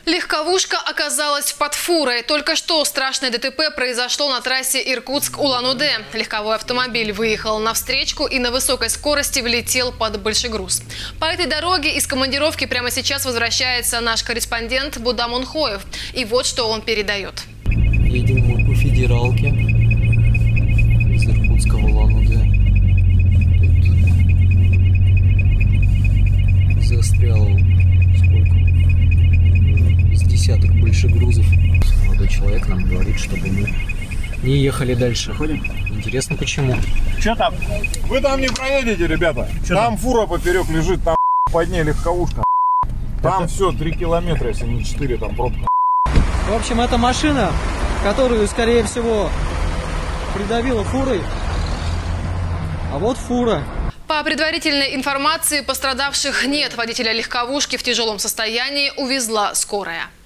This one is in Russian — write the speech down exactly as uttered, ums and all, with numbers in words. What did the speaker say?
Легковушка оказалась под фурой. Только что страшное ДТП произошло на трассе Иркутск-Улан-Удэ. Легковой автомобиль выехал на встречку и на высокой скорости влетел под большегруз. По этой дороге из командировки прямо сейчас возвращается наш корреспондент Будам Мунхоев. И вот что он передает. Едем мы по федералке из Иркутска в Улан-Удэ. Тут застрял сколько? С десяток большегрузов. Молодой человек нам говорит, чтобы мы не ехали дальше. Ходим. Интересно, почему? Что там? Вы там не проедете, ребята. Чё там, там фура поперек лежит, там под ней легковушка. Там это... все, три километра, если не четыре, там пробка. В общем, эта машина, которую, скорее всего, придавила фурой. А вот фура. По предварительной информации, пострадавших нет. Водителя легковушки в тяжелом состоянии увезла скорая.